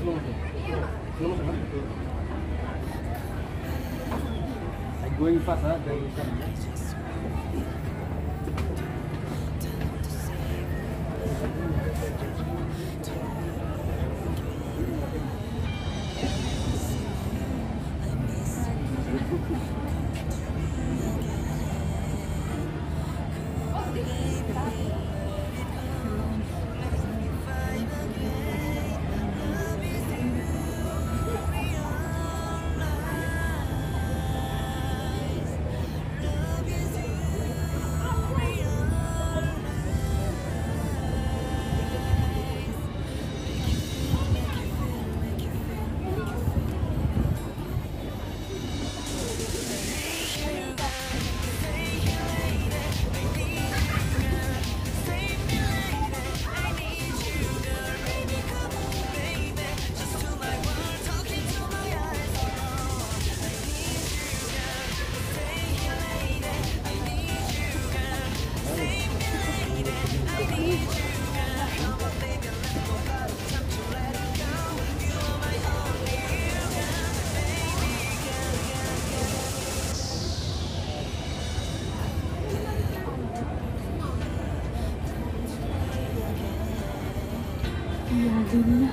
Going fast, huh? Lalim na.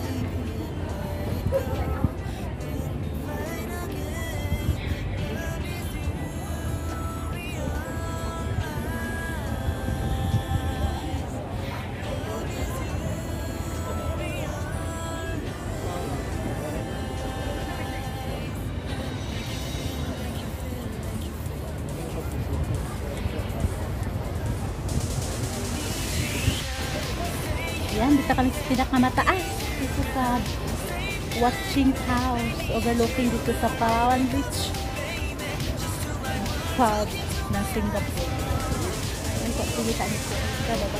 Yan, dito kami sa pinakamataas dito sa watching house overlooking dito sa Palawan Beach pub ng Singapore. Yan po, pilita nito sa baba.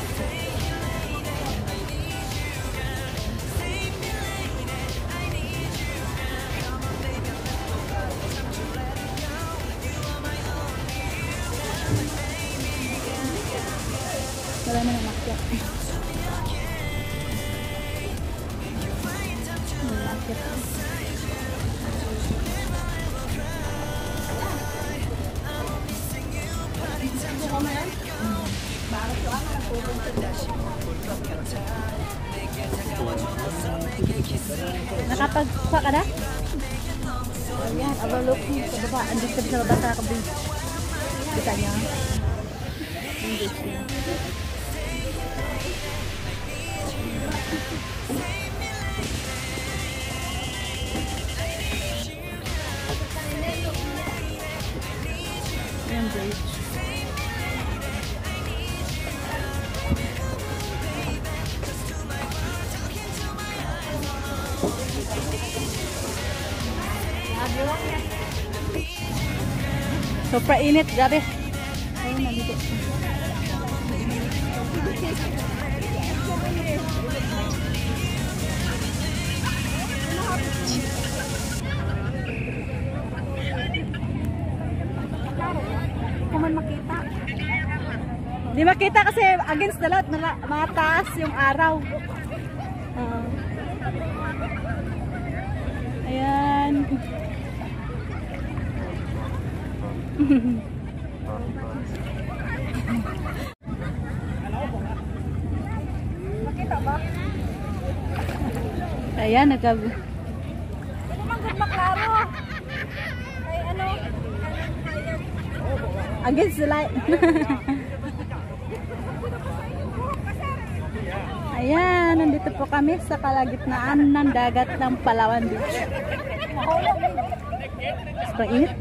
Marami na makyat. Nakapagpa ka na? Ayan, overlooking sa baba. Andito sa baba sa beach. Kita niya. Yung beach niya. Ayan, beach. Super init, grabe. Ayun, nandito. Kuman makita. Di makita kasi against the light, mataas yung araw. Ayan. Makita ba? Ayan, nagkab... Ito manggod maklaro. Ay, ano? Against the light. Ayan, nandito po kami sa kalagitnaan ng dagat ng Palawan Beach. Sobrang init.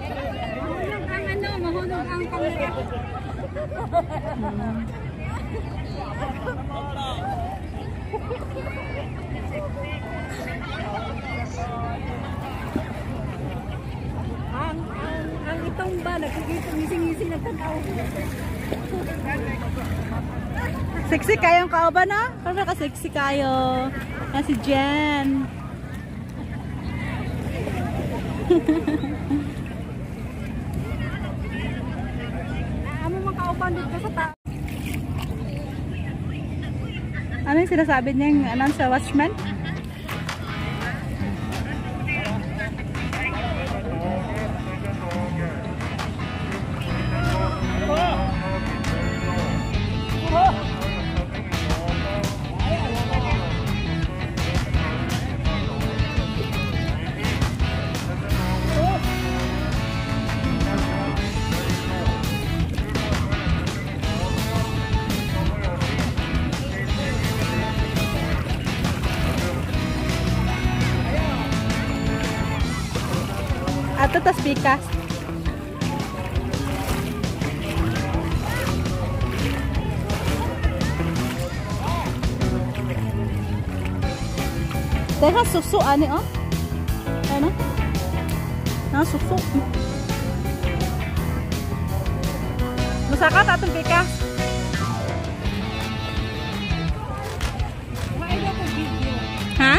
Mahulog ang kamera. Ang itong ba, nagkikita-ngising-ngising nagtataw. Sexy kayong kauban na? Parang ka-sexy kayo. Na si Jen. Ano mga kauban dito sa ta? Ano yung sinasabi niyang announce sa watchman? Ito tas pikas. Teka, susu ani oh. Ano? Na susu. Masaka tatong pikas. Ha?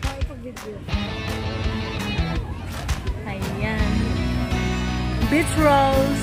Ayan. Beach rolls.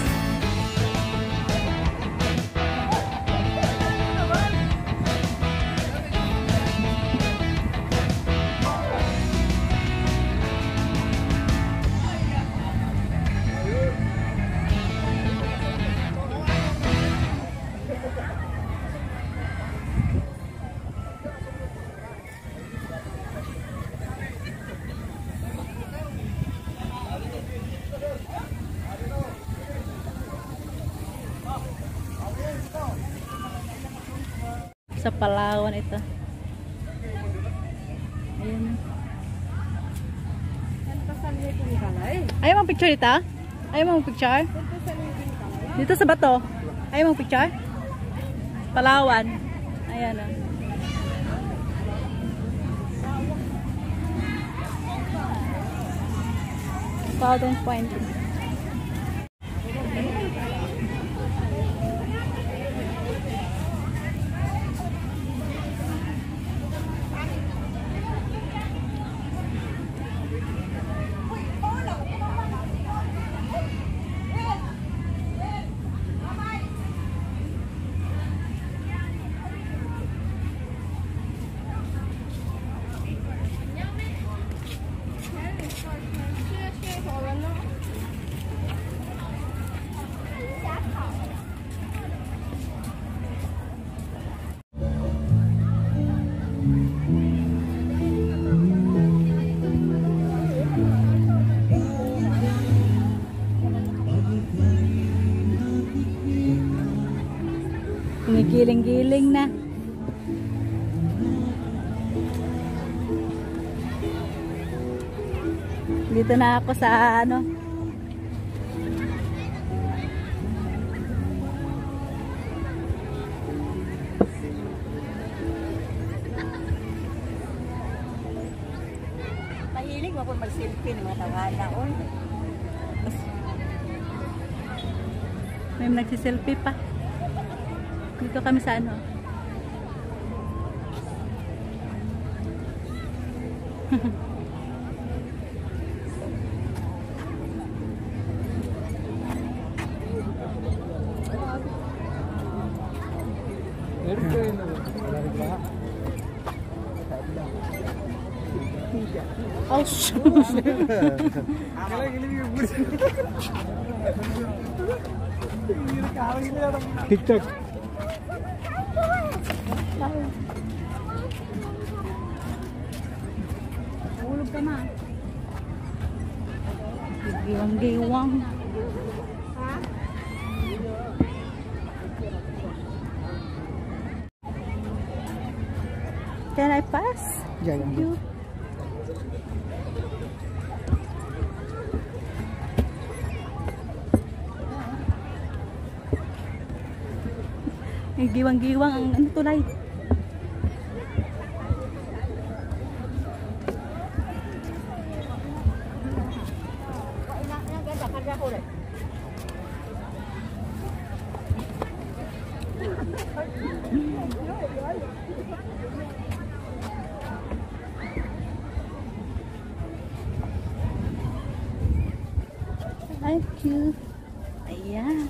Sa Palawan ito. Ayan. Ayaw mong picture ito? Ayaw mong picture? Dito sa bato. Ayaw mong picture? Palawan. Ayan o. Southern Point. Gumigiling-giling na. Dito na ako sa ano. Mahilig mo po mag-selfie ng mga tawala. May nagsiselfie pa. Dito kami sa ano. Oh, TikTok. Ulog ka na. Giwang-giwang. Can I pass? Yeah, Thank you. Giwang-giwang ang ano tulay. Thank you. Ayan.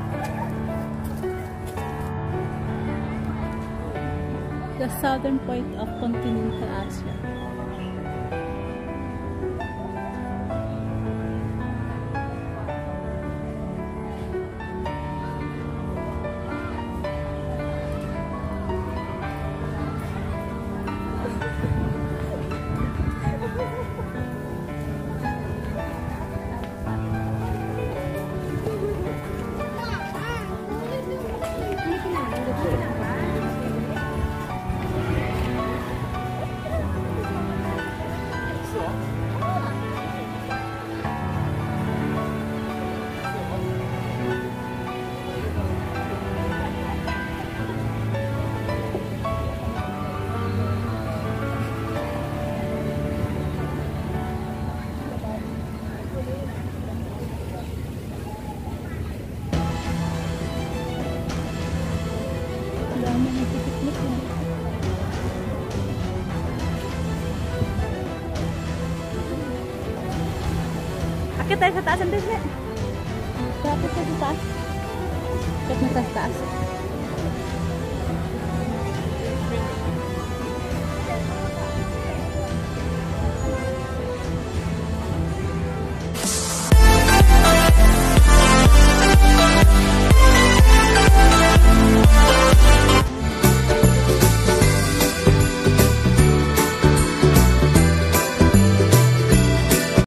The southern point of continental Asia. Akit tayo sa taas. Ang dali. Akit tayo sa taas. Akit na sa taas.